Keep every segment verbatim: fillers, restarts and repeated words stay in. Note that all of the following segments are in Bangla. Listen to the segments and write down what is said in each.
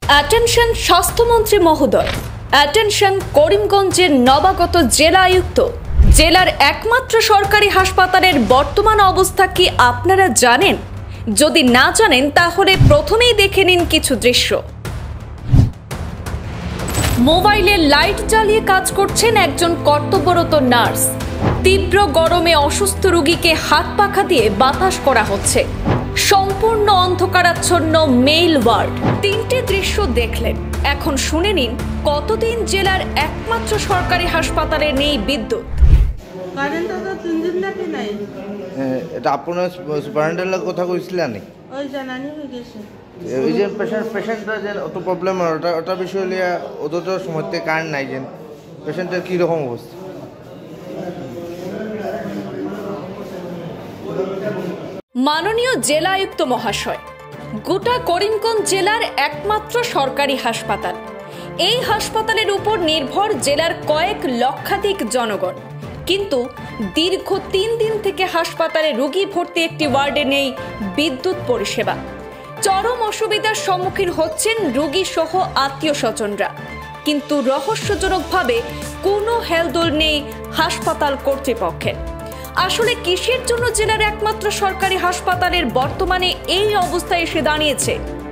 অ্যাটেনশন স্বাস্থ্যমন্ত্রী মহোদয়, অ্যাটেনশন করিমগঞ্জের নবাগত জেলা আয়ুক্ত। জেলার একমাত্র সরকারি হাসপাতালের বর্তমান অবস্থা কি আপনারা জানেন? যদি না জানেন তাহলে প্রথমেই দেখে নিন কিছু দৃশ্য। মোবাইলে লাইট জ্বালিয়ে কাজ করছেন একজন কর্তব্যরত নার্স। তীব্র গরমে অসুস্থ রোগীকে হাত পাখা দিয়ে বাতাস করা হচ্ছে। সম্পূর্ণ অন্ধকারাচ্ছন্ন মেইল ওয়ার্ড। তিনটে দৃশ্য দেখলেন, এখন শুনে নিন কতদিন জেলার একমাত্র সরকারি হাসপাতালে নেই বিদ্যুৎ। এটা আপনার সুপারিনটেন্ডেন্টের কথা কইছিলেন নি? ওই জানানি হয়ে গেছে। ওই যে পেশেন্ট পেশেন্টটা যে অত প্রবলেম ওটা ওটা বিষয় লিয়া অত সময়তে কারণ নাই যে পেশেন্টের কী রকম অবস্থা? মাননীয় জেলা আয়ুক্ত মহাশয়, গোটা করিমগঞ্জ জেলার একমাত্র সরকারি হাসপাতাল। এই হাসপাতালের উপর নির্ভর জেলার কয়েক লক্ষাধিক জনগণ, কিন্তু দীর্ঘ তিন দিন থেকে হাসপাতালে রোগী ভর্তি একটি ওয়ার্ডে নেই বিদ্যুৎ পরিষেবা। চরম অসুবিধার সম্মুখীন হচ্ছেন রোগী সহ আত্মীয় স্বজনরা, কিন্তু রহস্যজনকভাবে কোনো হেলদোল নেই হাসপাতাল কর্তৃপক্ষের। আসলে কিসের জন্য জেলার একমাত্র সরকারি হাসপাতালের বর্তমানে এই অবস্থায় এসে দাঁড়িয়েছে?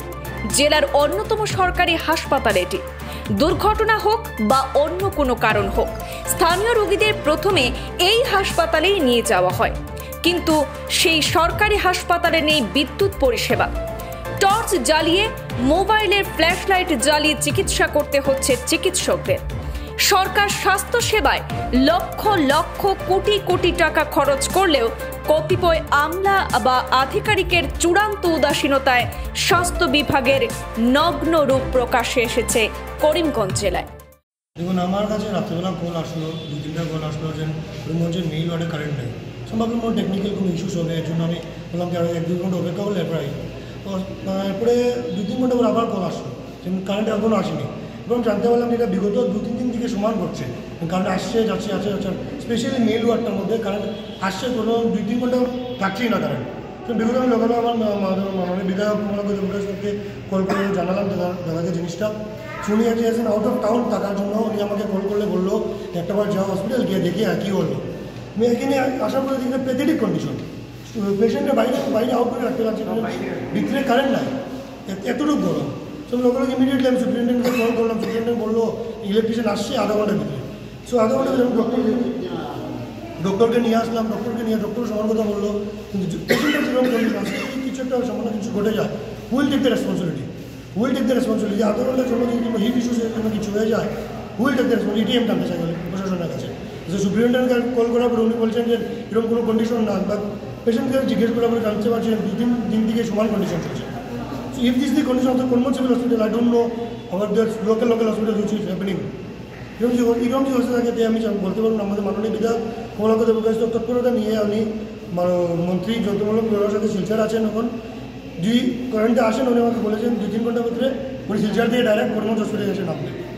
জেলার অন্যতম সরকারি হাসপাতাল এটি। দুর্ঘটনা হোক বা অন্য কোনো কারণ হোক, স্থানীয় রোগীদের প্রথমে এই হাসপাতালেই নিয়ে যাওয়া হয়, কিন্তু সেই সরকারি হাসপাতালে নেই বিদ্যুৎ পরিষেবা। টর্চ জ্বালিয়ে, মোবাইলের ফ্ল্যাশ লাইট জ্বালিয়ে চিকিৎসা করতে হচ্ছে চিকিৎসকদের। সরকার স্বাস্থ্য সেবায় লক্ষ লক্ষ কোটি কোটি টাকা খরচ করলেও কতিপয় আমলা বা আধিকারিকের চূড়ান্ত উদাসীনতায় স্বাস্থ্য বিভাগের নগ্ন রূপ প্রকাশে এসেছে করিমগঞ্জ জেলায়। দেখুন, আমার কাছে রাত্রেবেলা কল আসলো, দু তিনটা কল আসলো যে করিমগঞ্জের মেইল ওয়ার্ডে কারেন্ট নেই। সম্ভবত কোনো টেকনিক্যাল কোনো ইস্যুস হবে, এর জন্য আমি বললাম যে আরও এক দুই ঘন্টা অপেক্ষা করলে এরপরে তো এরপরে দু তিন ঘন্টা পর আবার কল আসলো যে কারেন্ট এখনও আসেনি। এবং জানতে পারলাম যে এটা বিগত দু তিন দিন থেকে সমান করছে, কারেন্ট আসছে যাচ্ছে আসছে যাচ্ছে স্পেশালি মেইল ওয়ার্ডটার মধ্যে কারেন্ট আসছে, কোনো দুই তিন ঘন্টা থাকছেই না কারেন্ট। তো বিগত আমি লোকাল আমার মাননীয় বিধায়ক মহানগরকে কল করে জানালাম দাদা দাদাকে জিনিসটা শুনি আছে এসেন আউট অফ টাউন থাকার জন্য উনি আমাকে কল করলে বললো একটা বার যাও হসপিটাল গিয়ে দেখি আর কী হলো। আমি এখানে আসার পরে দেখি প্যাথেটিক কন্ডিশন, পেশেন্টের বাইরে বাইরে আউট করে রাখতে পারছি, ভিতরে কারেন্ট নাই, এতটুকু গরম। সো লোকাল ইমিডিয়েটলি আমি সুপ্রিনটেন্ডেন্টকে কল করলাম, সুপ্রিনটেন্ডেন্ট বললো ইলেকট্রিশিয়ান আসছে আধা ঘন্টার ভিতরে। সো আধা ঘন্টা ভিতরে ডক্টরকে ডক্টরকে নিয়ে আসলাম, ডক্টরকে নিয়ে ডক্টর সবার কথা বললো, কিন্তু পেশেন্টের যেরকম কন্ডিশন আছে কিছু একটা সামান্য কিছু ঘটে যায়, will take the responsibility will take the responsibility আধা ঘন্টার জন্য যদি কোনো হিট ইস্যুসের জন্য কিছু হয়ে যায়, will take the responsibility. ATM টানতে চাই প্রশাসনের কাছে। যে সুপ্রিনটেন্ডেন্টকে কল করার পরে উনি বলছেন যে এরকম কোনো কন্ডিশন না, বা পেশেন্টকে জিজ্ঞেস করার পরে জানতে পারছি দু তিন দিন থেকে সমান কন্ডিশন চলছে। So if this is the condition of the Konmot Civil Hospital, I don't know about the local local hospital which is happening. এরকম যে এরকম যে অবস্থা থাকে আমি বলতে পারবো না। আমাদের মাননীয় বিধায়ক কমলাকান্ত প্রকাশ তৎপরতা নিয়ে আমি মন্ত্রী যৌথমূলক ব্যবহার সাথে শিলচর আছেন, এখন যদি কারেন্টে আসেন উনি আমাকে বলেছেন দুই তিন ঘন্টার ভিতরে উনি শিলচর দিয়ে ডাইরেক্ট করিমগঞ্জ হসপিটালে এসে নামবেন।